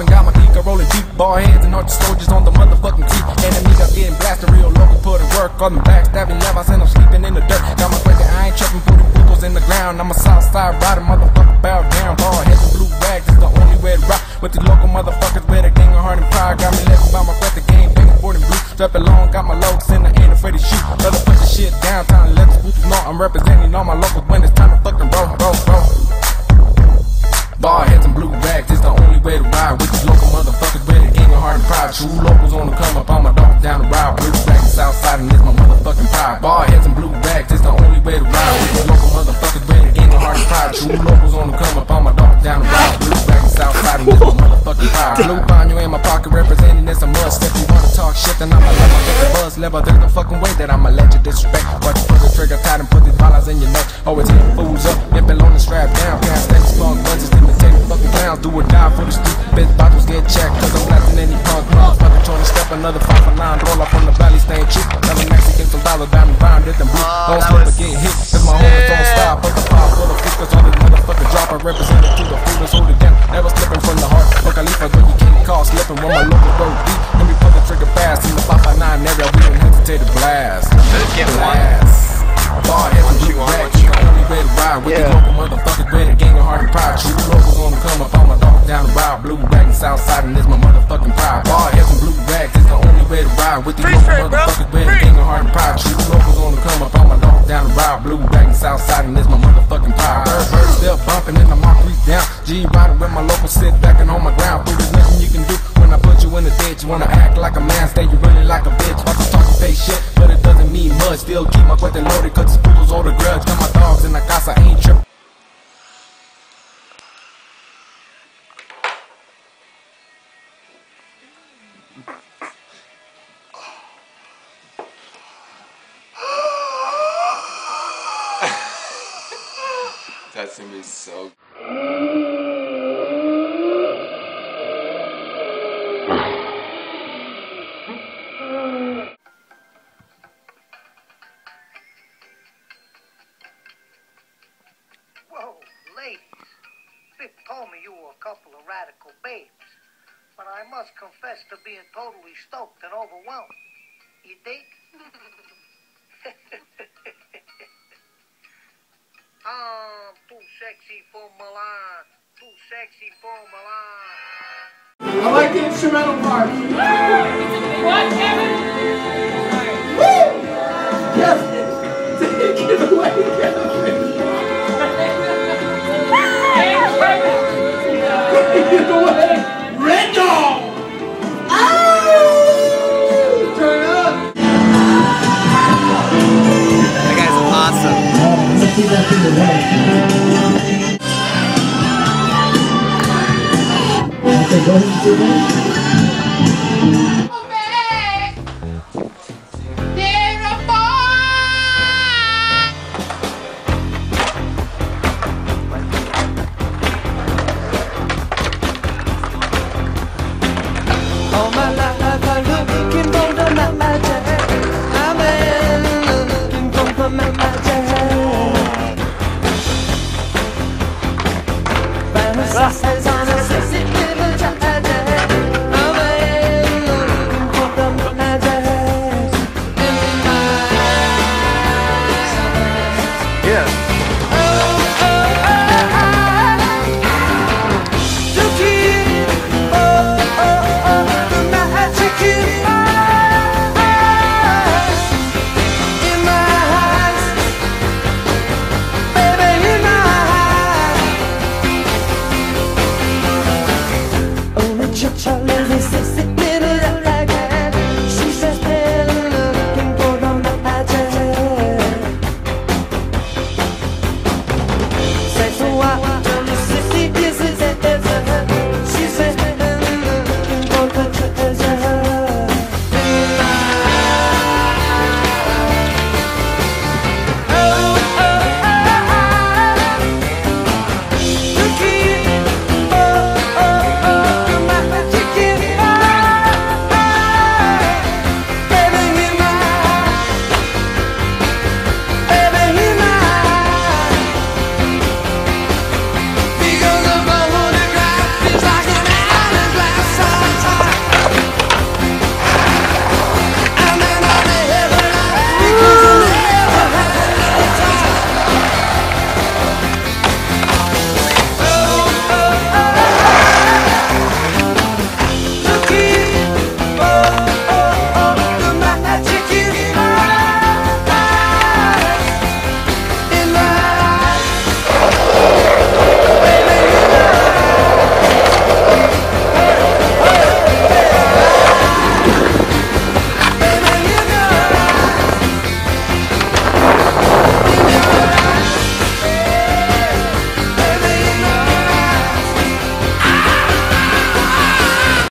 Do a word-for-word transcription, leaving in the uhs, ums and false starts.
popping, got my geek rolling deep. Ball heads and arch soldiers on the motherfucking creep. Enemies are getting blasted, real local putting work on them backstabbing levels and I'm sleeping in the dirt. Got my crazy, I ain't tripping, putting boogles in the ground. I'm a south side rider, motherfucker, bow down. Ball heads and blue rags is the only way to rock with these local motherfuckers with a gang of heart and pride. Got me living by my breath, the game, banging board and blue. Strap along, got my logos in, I ain't afraid to shoot. Let her put the shit down, time to let the spoofers know I'm representing all my locals when it's time to fucking roll, roll, roll. Ball heads and blue rags is the only way to ride with these local motherfuckers with a gang of heart and pride. True locals on the come up, on my dog down the ride. Blue rags and south side and it's my motherfucking pride. Ball heads and blue rags is the only way to ride with these local motherfuckers with a gang of heart and pride. True locals on the come up, on my dog down the ride. Blue rags and south side and it's my motherfucking pride. Blue banyo in my pocket representing this a must. If you wanna talk shit then I'ma let my get the buzz level. There's no fucking way that I'ma let you disrespect. Watch you put the trigger tight and put these dollars in your neck. Always hitting fools up, nipping on the strap down. Can't stand these funk bunches in the table fucking clowns. Do or die for the street, bitch bottles get checked. Cause I'm blasting any punk motherfucker trying to step another five for nine. Roll up on the valley, staying cheap. Never Mexican, some dollar down and round it and blue. Don't slip or get hit, cause my homies don't stop. But the pop full of fist, cause all this motherfucker drop. I represent it to the food hold it down. Never slipping from the heart. Fuck I leave her, but you can't call slipping when my local road deep. Let me pull the trigger fast. In the five by nine area, we don't hesitate to blast. Blast. Ball heads and blue rags, the only way to ride with these local motherfuckers with a gang of heart and pride. True locals on the come up, on my dog down the ride. Blue rag and south side and it's my motherfucking pride. Ball heads and blue rags is the only way to ride with these local motherfuckers with a gang of heart and pride. True locals on the come up, on my dog down the ride. Blue rag and south side and it's my motherfucking pride. Bird, bird, still bumping and the mark creep down. G riding with my local, sit back and on my ground. Food is nothing you can do when I put you in the ditch. Wanna act like a man, stay you running like a bitch. About to talk and fake shit, but it doesn't mean much. Still keep my cuete loaded, cause the spoodles hold a grudge. Got my dogs in the casa, ain't trippin'. That's gonna be so. Whoa, ladies. Vic told me you were a couple of radical babes, but I must confess to being totally stoked and overwhelmed. You dig? I'm too sexy for Milan. Too sexy for Milan. I like the instrumental part. What, Kevin? Woo! Yes! Take it away, Kevin! Take it away! Red dog! Oh! Turn up! That guy's awesome. Let's see that thing away. Okay, go ahead and do that. All my life I'm looking for the magic. I've been looking for the magic. Fantasies on a sexy little tragic. I've been looking for the magic in my eyes. Yeah. Cha-cha.